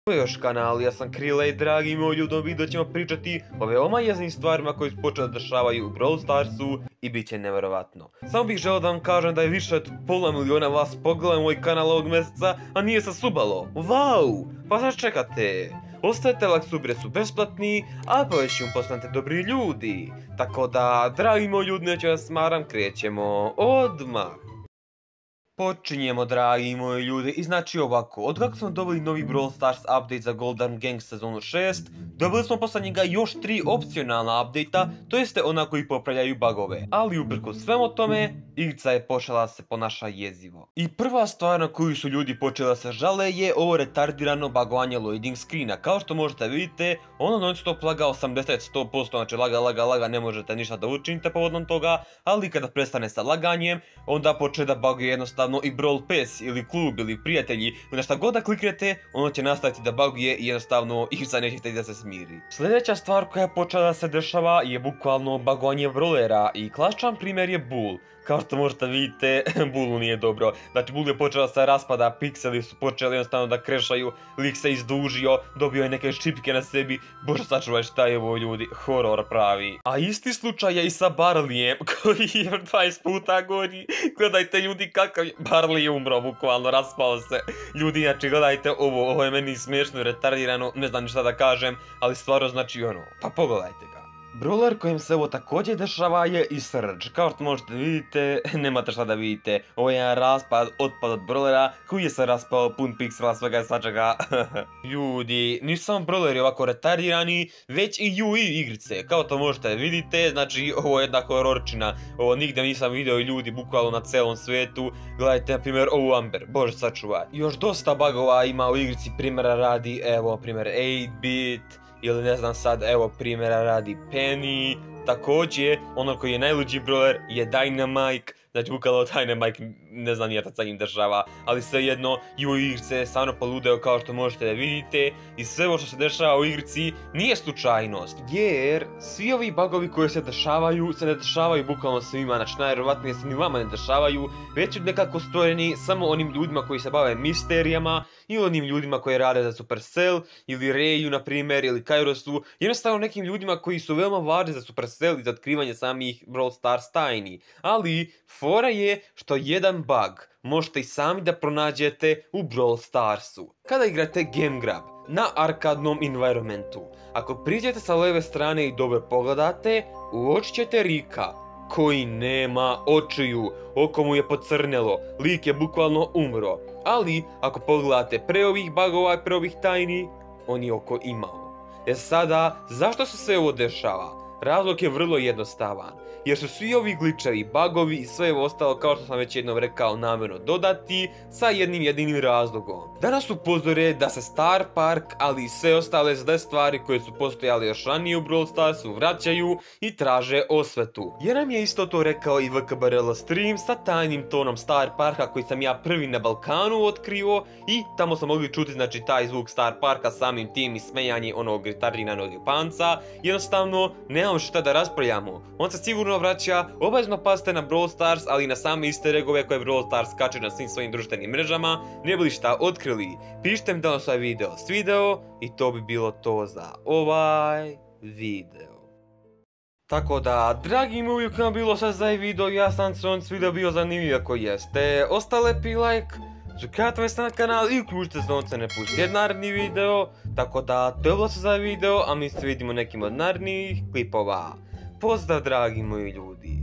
smo još kanal, ja sam Krila i dragi moji ljudi, u videu ćemo pričati o veoma jeznim stvarima koji su počeli da dešavaju u Brawl Starsu i bit će nevjerovatno. Samo bih želeo da vam kažem da je više od pola miliona vas pogledalo moj kanal ovog mjeseca, a nije se subalo. Vau! Pa znaš čekate? Ostajete like, subire su besplatni, a poveć postanete dobri ljudi. Tako da, dragi moji ljudi, neću vas smaram, krećemo odmah. Počinjemo, dragi moji ljudi, i znači ovako, od kako smo dobili novi Brawl Stars update za Golden Gang sezonu 6, dobili smo posle njega još 3 opcionalna update-a, to jeste ona koji popravljaju bugove. Ali uprkos svemu tome, igrica je počela se ponaša jezivo. I prva stvar na koju su ljudi počeli da se žale je ovo retardirano bugovanje loading screena. Kao što možete vidite, ono non stop laga 80-100%, znači laga, ne možete ništa da učinite povodom toga, ali kada prestane sa laganjem, onda počne da buguje jednostavno i Brawl Pass ili klub ili prijatelji, na šta god da kliknete, ono će nastaviti da buguje i jednostavno igrica nećete da se smiri. Sljedeća stvar koja je počela da se dešava je bukvalno bugovanje brawlera i klasičan primjer je Bull. Kao što možete vidite, Bullu nije dobro. Znači Bull je počela da se raspada, pikseli su počeli jednostavno da krešaju, lik se izdužio, dobio je neke šipke na sebi, bože sačuvaj šta je ovo ljudi, horor pravi. A isti slučaj je i sa Barleyem, koji je 20 puta gori. Gledajte ljudi kakav je, Barley je umro bukvalno, raspao se. Ljudi, znači gledajte ovo je meni smiješno, retardirano, ne znam ni šta da kažem, ali stvarno znači ono, pa pogledajte ga. Brawler kojem se ovo također dešava je i Surge. Kao što možete vidite, nemate šta da vidite. Ovo je jedan raspad, otpad od Brawlera koji je se raspao, pun piksela, svega i svačega. Ljudi, nisu samo Brawleri ovako retardirani, već i UI igrice. Kao to možete vidite, znači ovo je jedna hororčina. Ovo nigdje nisam vidio i ljudi bukvalno na celom svijetu. Gledajte na primjer ovu Amber, bože sačuvaj. Još dosta bugova ima u igrici, primjera radi, evo primjer 8-bit. Ili ne znam sad, evo primjera radi Penny. Također, ono koji je najluđi brawler je Dynamike. Znači bukvalno Dynamike, ne znam nije sa njim dešava. Ali svejedno, i u igrici je stvarno poludeo kao što možete da vidite. I sve ovo što se dešava u igrici nije slučajnost. Jer svi ovi bugovi koji se ne dešavaju bukvalno svima. Znači najvjerovatnije se ni vama ne dešavaju. Već su nekako stvoreni samo onim ljudima koji se bave misterijama. Ili onim ljudima koji rade za Supercell. Ili Rayu na primjer, ili Kairosu. Jednostavno nekim ljudima koji su veoma važni za Supercell i za otkrivanje samih Brawl Stars tajni. Ali fora je što jedan bug možete i sami da pronađete u Brawl Starsu. Kada igrate Game Grab na arkadnom environmentu, ako priđete sa leve strane i dobro pogledate, uočit ćete Rika koji nema očiju, oko mu je pocrnjelo, lik je bukvalno umro. Ali ako pogledate pre ovih bugova i pre ovih tajni, on je oko imao. Sada, zašto se sve ovo dešava? Razlog je vrlo jednostavan, jer su svi ovi glitchevi, bugovi i sve ostalo, kao što sam već jednom rekao, namjerno dodati sa jednim jedinim razlogom. Danas upozore da se Star Park, ali i sve ostale zle stvari koje su postojale još ranije u Brawl Starsu vraćaju i traže osvetu. Jer nam je isto to rekao i VKBRL stream sa tajnim tonom Star Parka koji sam ja prvi na Balkanu otkrio i tamo smo mogli čuti znači taj zvuk Star Parka samim tim i smejanje onog retardiranog panca. Jednostavno, nemamo šta da raspravljamo. On se sigurno vraća, obavezno pazite na Brawl Stars, ali i na same easter eggove koje Brawl Stars kače na svim svojim društvenim mrežama, ne bi li šta otkrili. Pišite mi da vam se ovaj video svideo i to bi bilo to za ovaj video. Tako da, dragi moji, kako nam bilo sad za ovaj video, ja sam se on video bio zanimljiv ako jeste. Ostale pi like, subscribe se na kanal i uključite zvonce ne pusti naredni video. Tako da, to je bilo sve za ovaj video, a mi se vidimo nekim od narednih klipova. Pozdrav dragi moji ljudi.